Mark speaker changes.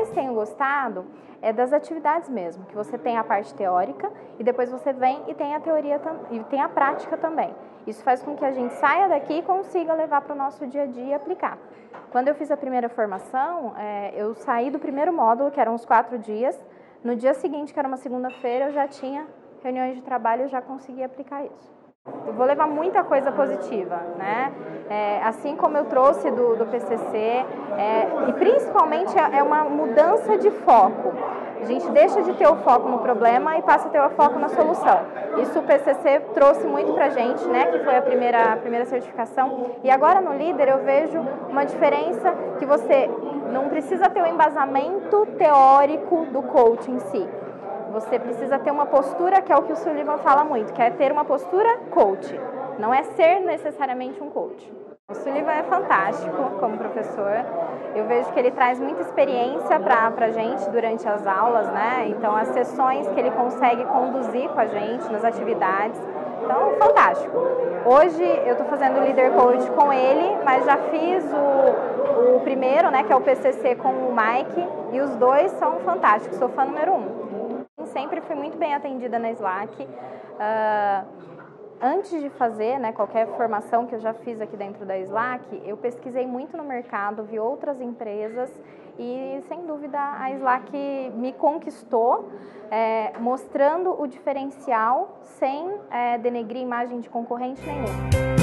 Speaker 1: mais tenho gostado é das atividades mesmo, que você tem a parte teórica e depois você vem e tem a teoria e tem a prática também. Isso faz com que a gente saia daqui e consiga levar para o nosso dia a dia e aplicar. Quando eu fiz a primeira formação, eu saí do primeiro módulo, que eram os 4 dias. No dia seguinte, que era uma segunda-feira, eu já tinha reuniões de trabalho e já conseguia aplicar isso. Eu vou levar muita coisa positiva, né? Assim como eu trouxe do PCC, e principalmente é uma mudança de foco. A gente deixa de ter o foco no problema e passa a ter o foco na solução. Isso o PCC trouxe muito pra gente, né? Que foi a primeira certificação. E agora no Líder eu vejo uma diferença que você não precisa ter o embasamento teórico do coach em si. Você precisa ter uma postura, que é o que o Sullivan fala muito, que é ter uma postura coach, não é ser necessariamente um coach. O Sullivan é fantástico como professor, eu vejo que ele traz muita experiência para a gente durante as aulas, né? Então as sessões que ele consegue conduzir com a gente nas atividades, então fantástico. Hoje eu estou fazendo o Leader Coach com ele, mas já fiz o primeiro, né, que é o PCC com o Mike, e os dois são fantásticos, sou fã número 1. Sempre fui muito bem atendida na Slack. Antes de fazer, né, qualquer formação que eu já fiz aqui dentro da Slack, eu pesquisei muito no mercado, vi outras empresas e, sem dúvida, a Slack me conquistou, mostrando o diferencial sem denegrir a imagem de concorrente nenhum.